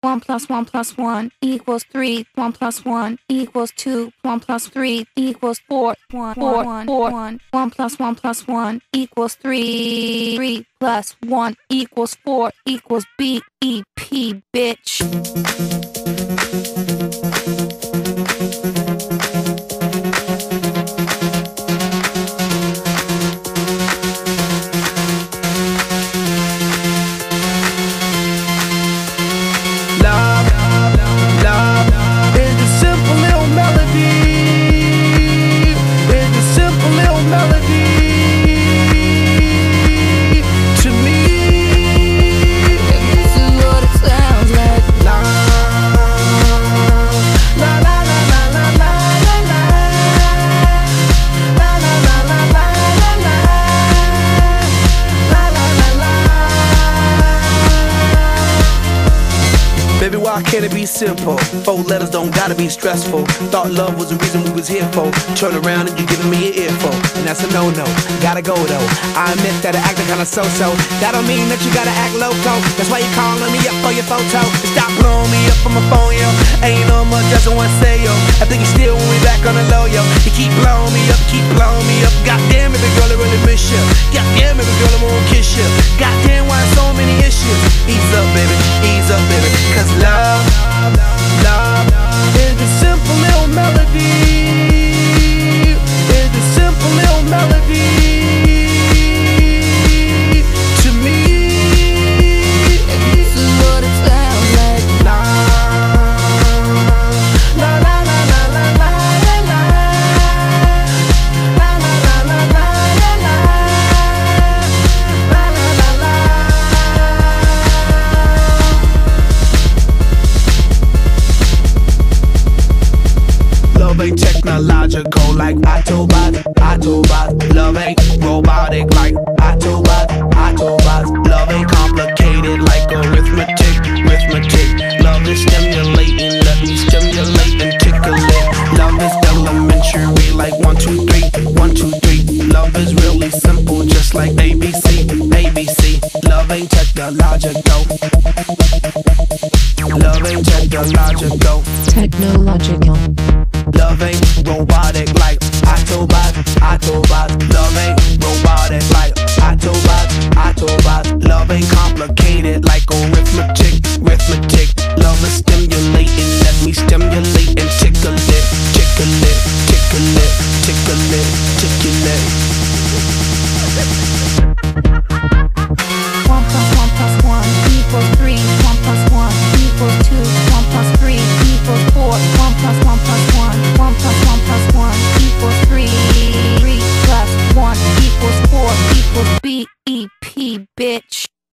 1 plus 1 plus 1 equals 3. 1 plus 1 equals 2. 1 plus 3 equals 4. 1 plus 1 plus 1 equals 3. 3 plus 1 equals 4 equals BEP, bitch. Baby, why can't it be simple? 4 letters don't gotta be stressful. Thought love was the reason we was here for. Turn around and you giving me an earful, and that's a no-no. Gotta go though. I admit that I acting kinda so-so. That don't mean that you gotta act loco. That's why you calling me up for your photo. Stop blowing me up on my phone, yo. Ain't no much else I wanna say, yo. I think you still want me back on the low, yo. You keep blowing me up, keep blowing me up. Goddamn, baby girl, I really miss you. Goddamn, baby girl, I wanna kiss you. Goddamn, why so many issues? Ease up, baby, cause love is the simple little melody. Is the simple little melody to me. And this is what it sounds like. La la la la la la la la la la la la la la la la. Love ain't technological like Autobot. Love ain't robotic like Autobot. Love ain't complicated like arithmetic. Love is stimulating, let me stimulate and tickle it. Love is elementary like 1, 2, 3, 1, 2, 3. Love is really simple just like ABC. Love ain't technological. Love ain't technological. Love ain't robotic like Autobot. Love ain't robotic like Autobot. Love ain't complicated like arithmetic. Love is stimulating, let me stimulate and tickle it. 1 plus 1 plus 1 equals 3. 1 plus 1 equals 2. 1 plus 3 equals 4. 1 plus 1 plus 1. 1 plus 1 plus 1 equals 3. 3 plus 1 equals 4 equals BEP, bitch.